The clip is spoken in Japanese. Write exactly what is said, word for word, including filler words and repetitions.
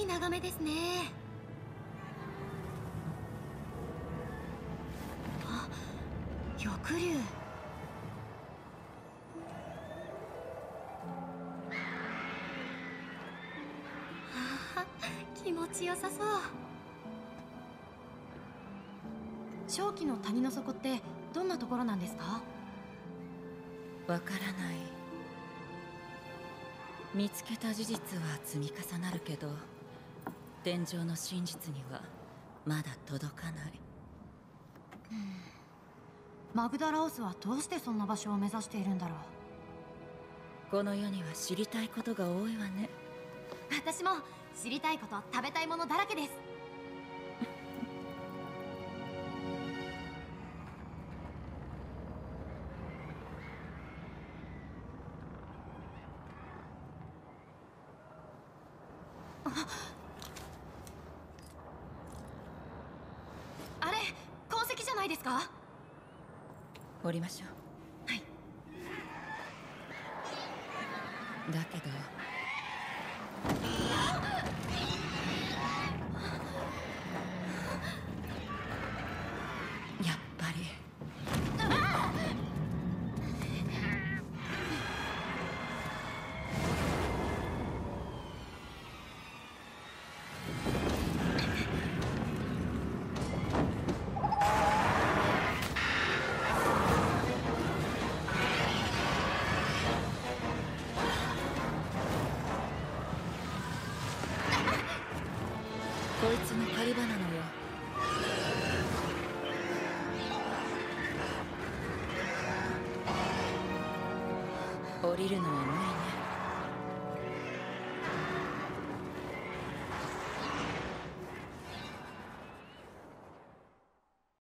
い眺めですね。あ、翼竜。ああ、気持ちよさそう。正気の谷の底ってどんなところなんですか？ わからない。見つけた事実は積み重なるけど、天井の真実にはまだ届かない。 マグダラオスはどうしてそんな場所を目指しているんだろう。 この世には知りたいことが多いわね。 私も知りたいこと、食べたいものだらけです。あれ、痕跡じゃないですか？ 降りましょう。 はい。 だけどやっぱりこいつの狩り場なのよ。降りるのは無理ね。